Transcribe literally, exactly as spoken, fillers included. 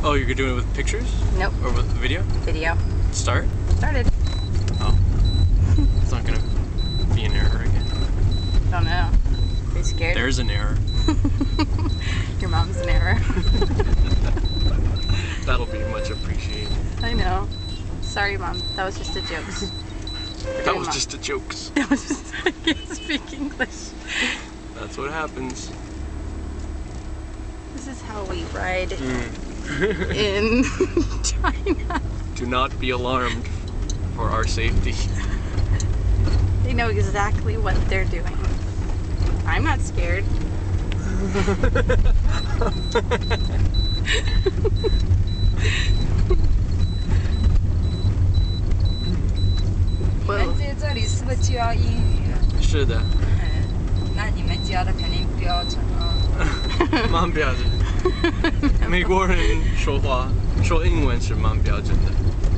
Oh, you're doing it with pictures? Nope. Or with video? Video. Start? Started. Oh. It's not gonna be an error again. Don't know. Are you scared? There's an error. Your mom's an error. That'll be much appreciated. I know. Sorry, Mom. That was just a joke. That was just a joke. That was just I can't speak English. That's what happens. This is how we ride Mm. in China. Do not be alarmed for our safety. They know exactly what they're doing. I'm not scared. Well, 你们这这里是不是就要英语了？ 是的。 嗯，那你们教的肯定标准啊。 蛮标准。美国人说话说英文是蛮标准的。